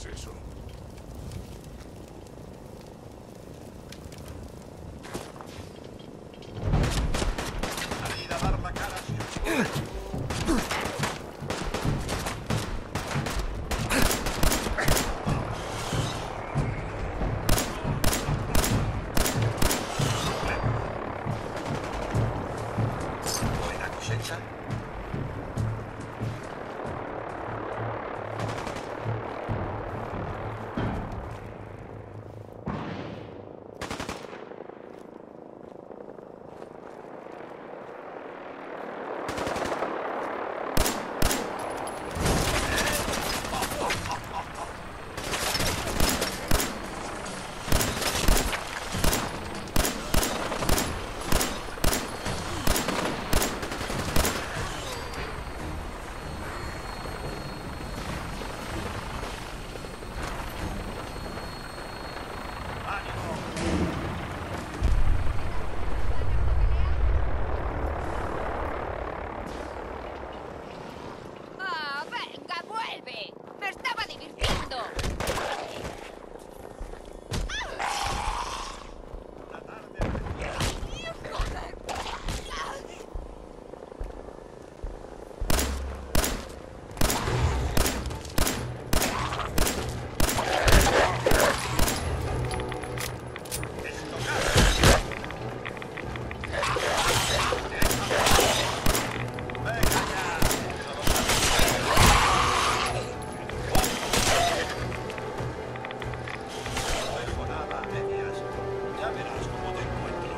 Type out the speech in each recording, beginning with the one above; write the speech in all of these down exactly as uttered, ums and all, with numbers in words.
eso? Salida, barba, cara, buena cosecha. ¡Ah, venga, vuelve! ¡Me estaba divirtiendo! Ya verás cómo te encuentro.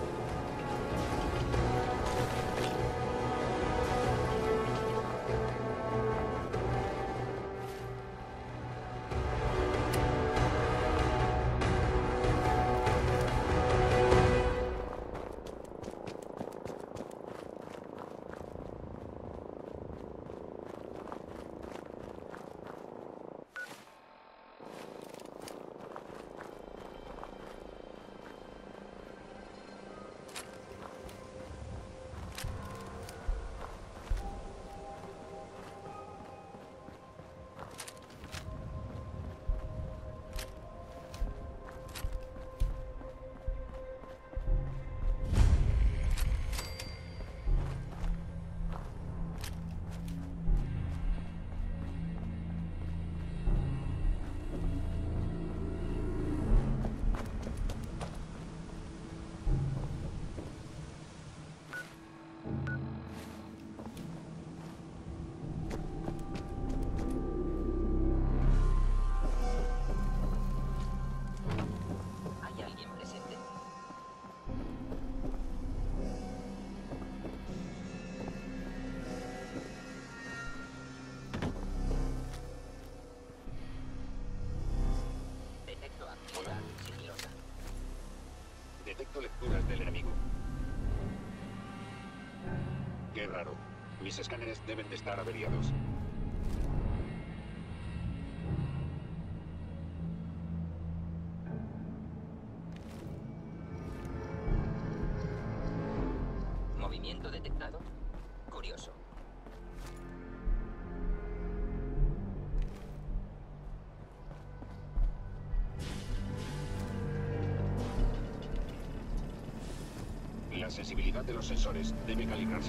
¿Hay alguien presente? Detecto actividad sigilosa. Detecto lecturas del enemigo. Qué raro. Mis escáneres deben de estar averiados. Movimiento detectado. Curioso. La sensibilidad de los sensores debe calibrarse.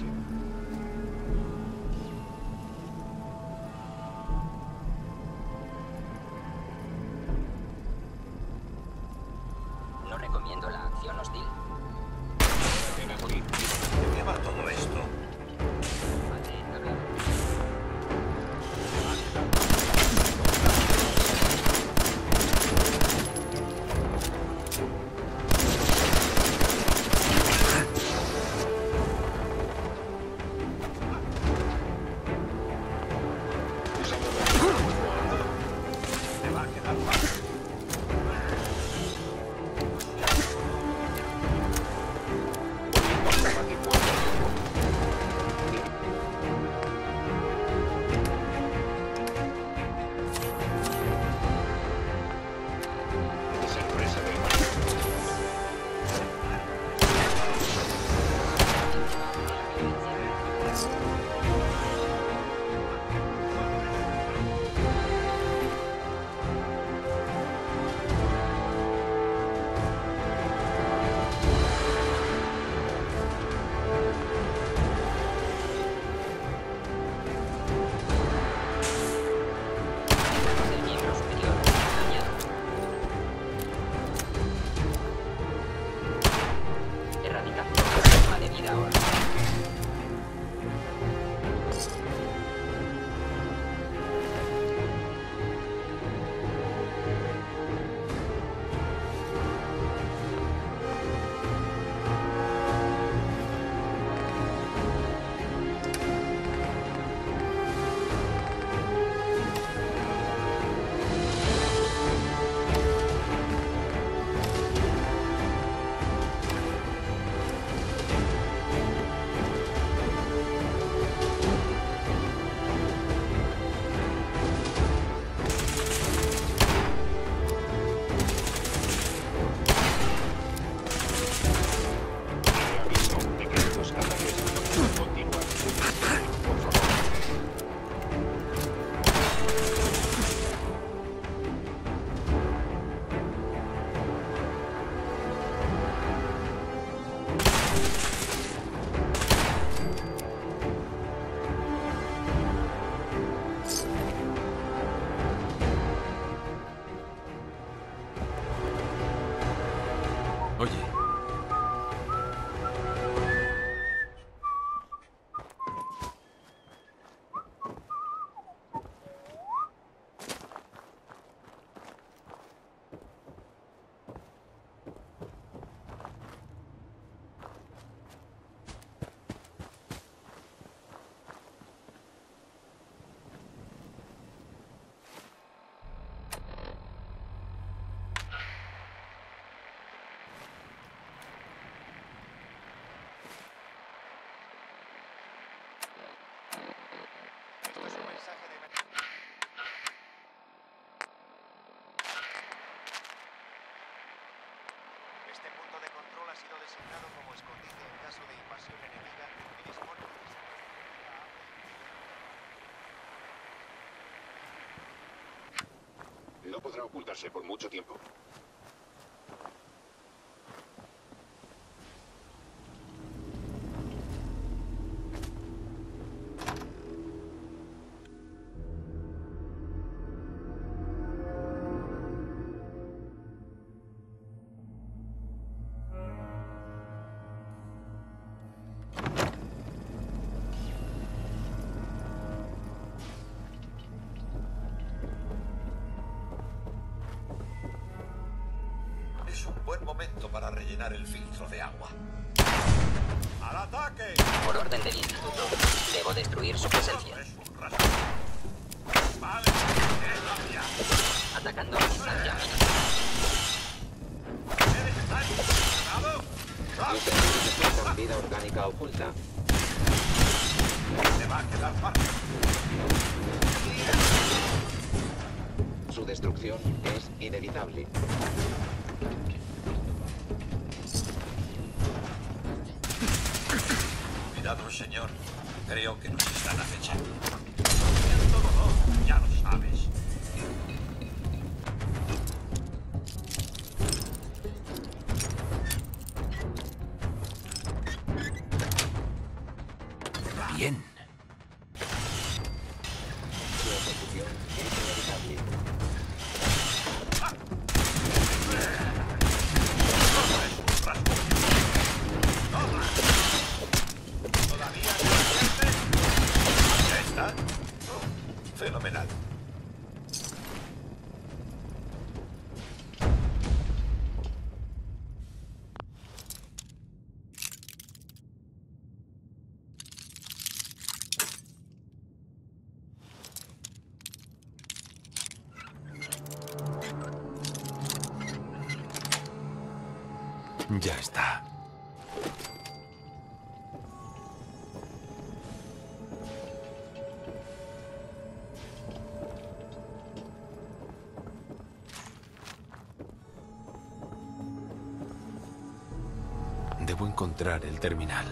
No recomiendo la acción hostil. Ven aquí. ¿De qué va todo esto? Vale, tablado. presión enemiga y dispone de No podrá ocultarse por mucho tiempo. Es un buen momento para rellenar el filtro de agua. ¡Al ataque! Por orden del instituto, debo destruir su presencia. Es un rasgo. Vale, es ya. Atacando a distancia mínima. ¿Eres está ¿Bravo? Con vida orgánica oculta. Se va a quedar parado. Su destrucción es inevitable. Cuidado, señor. Creo que nos están acechando. Siento dolor, ya lo sabes. Bien. Su ejecución es inevitable. ¿Todavía no sientes? ¿Ya está? Fenomenal. Ya está. Debo encontrar el terminal.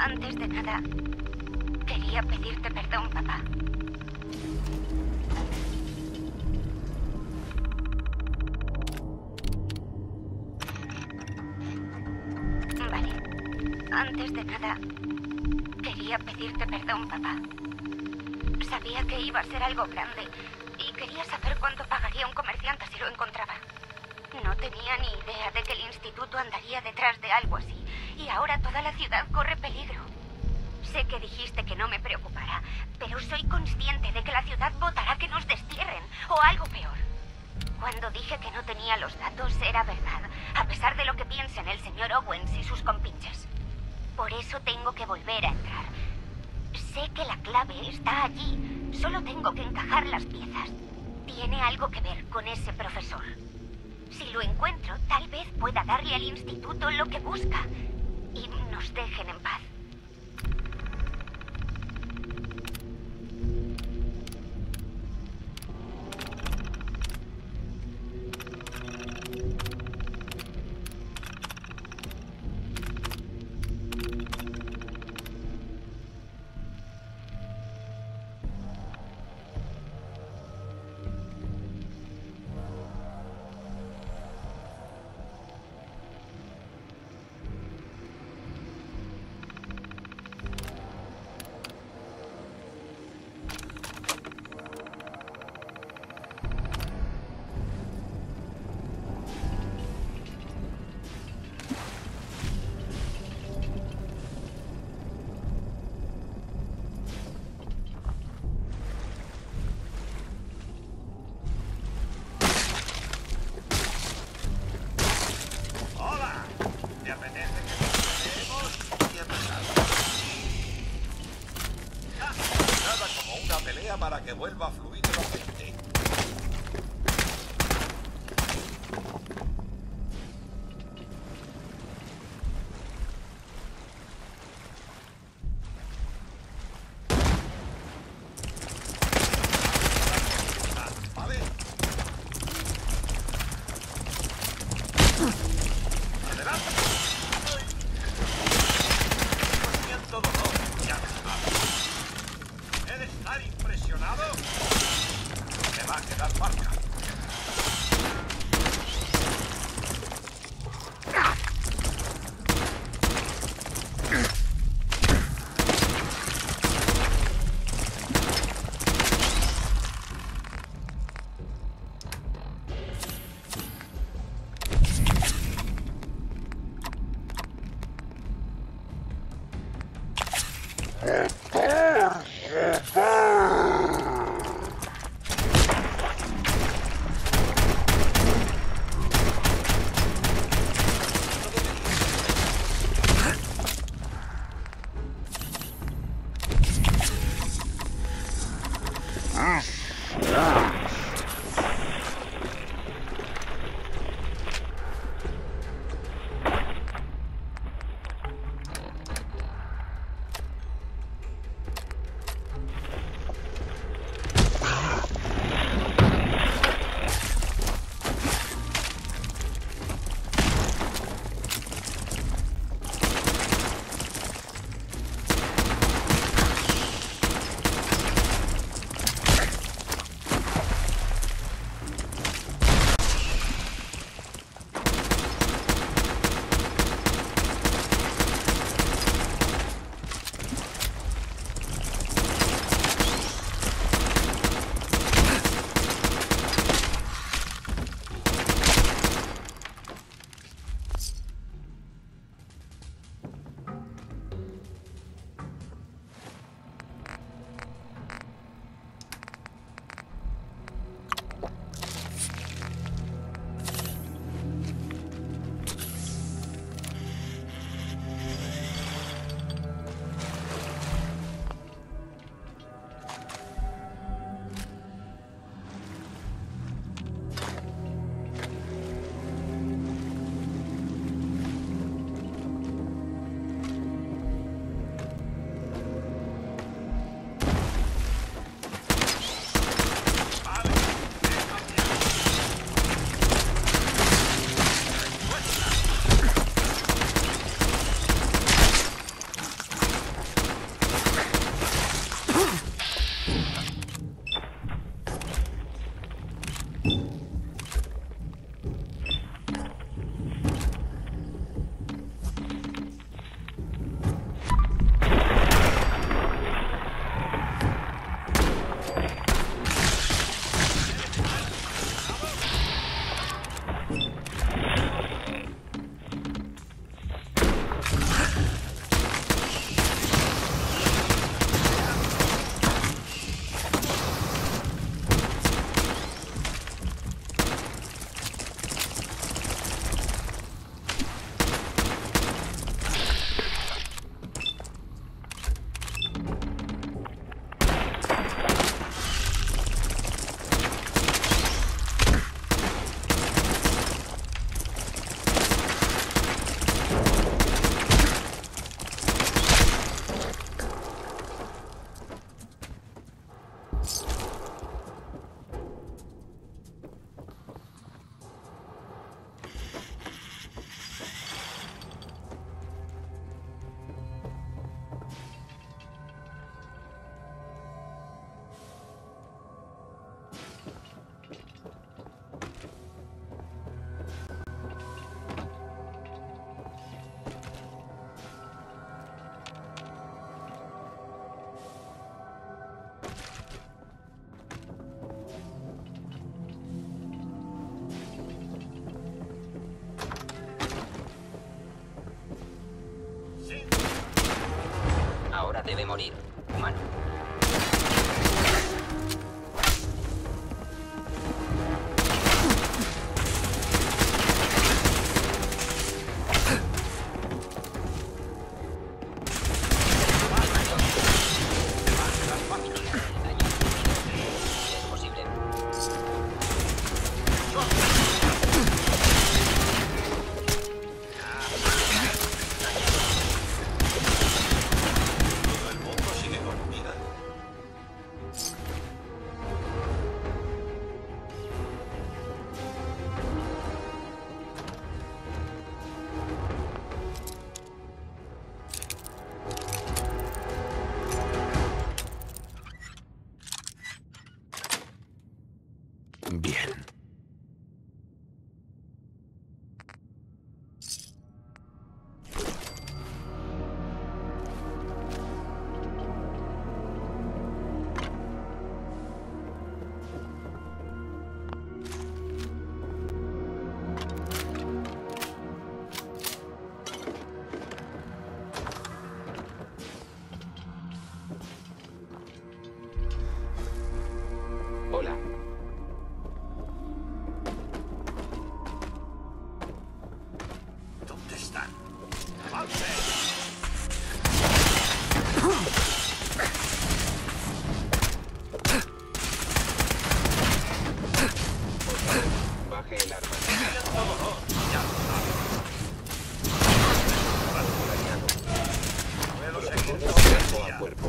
Antes de nada, quería pedirte perdón, papá. Vale. Antes de nada, quería pedirte perdón, papá. Sabía que iba a ser algo grande y quería saber cuánto pagaría un comerciante si lo encontraba. No tenía ni idea de que el instituto andaría detrás de algo así, y ahora toda la ciudad corre peligro. Sé que dijiste que no me preocupara, pero soy consciente de que la ciudad votará que nos destierren, o algo peor. Cuando dije que no tenía los datos, era verdad, a pesar de lo que piensen el señor Owens y sus compinches. Por eso tengo que volver a entrar. Sé que la clave está allí, solo tengo que encajar las piezas. Tiene algo que ver con ese profesor. Si lo encuentro, tal vez pueda darle al instituto lo que busca y nos dejen en paz. Para que vuelva a fluir el ambiente. ¿Vale? ¡Adelante! No siento dolor, ya está. ¿He de estar impresionado? Me va a quedar marca. Debe morir, humano. Es posible. Todo el mundo sigue con vida. Bien. Hola. ¿Dónde están? ¡Avance! Baje el arma. Todo no. Ya lo sabes. Puedo seguir todo el Cuerpo a día. cuerpo.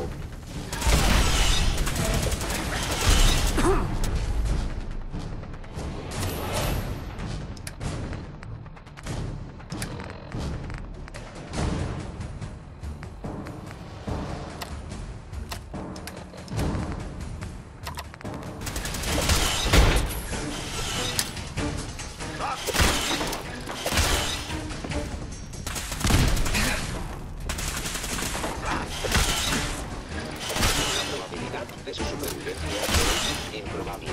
La probabilidad de su supervivencia es improbable.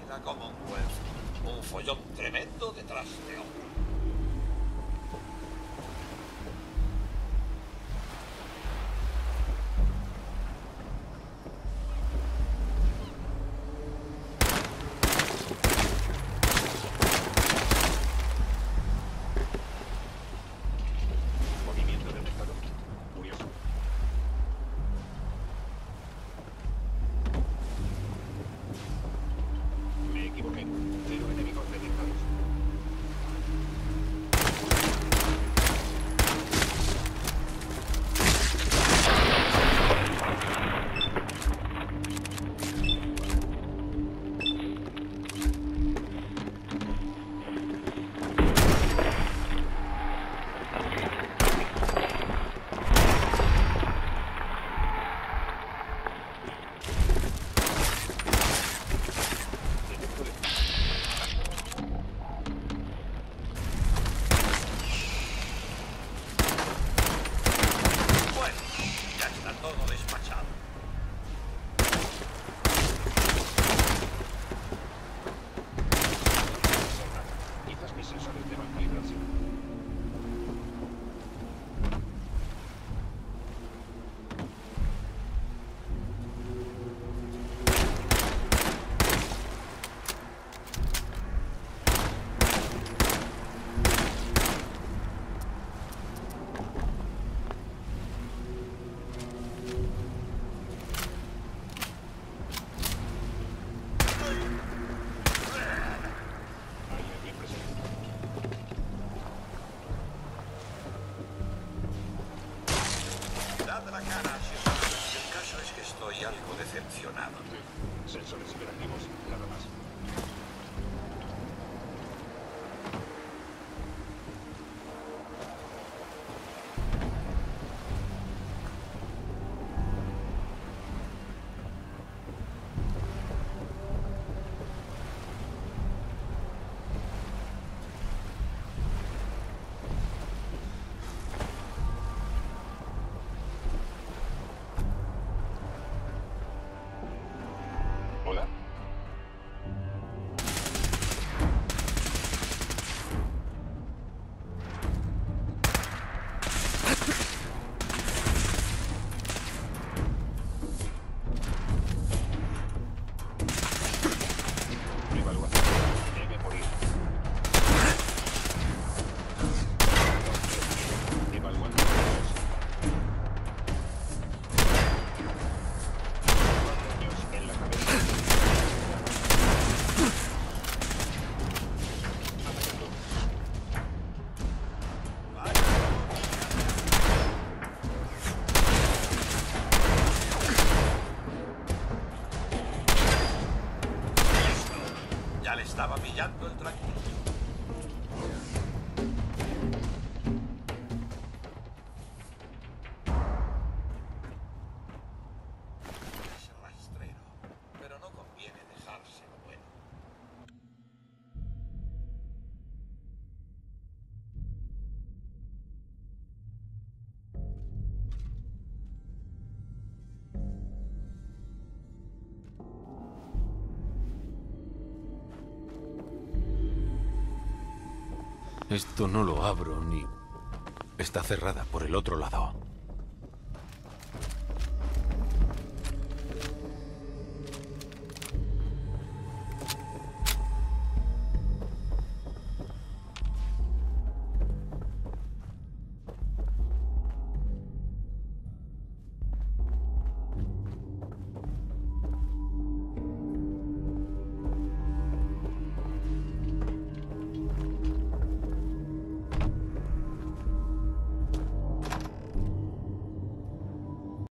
La Commonwealth. Un follón tremendo detrás de otro. Movimiento detectado. Curioso. Me equivoqué. Cero enemigos detectados. Bueno, ya está todo despachado. Quizás mis sensores deban calibrarse. ¿Hay alguien presente? Dad la cara, Shepard. El caso es que estoy algo decepcionado. Sensores operativos, nada más. Hola. Evaluación. Debe morir. Evaluando daños. Daños en la cabeza. Atacando. Ya le estaba pillando el tranquilo. Es rastrero, pero no conviene dejárselo bueno. Esto no lo abro ni... Está cerrada por el otro lado.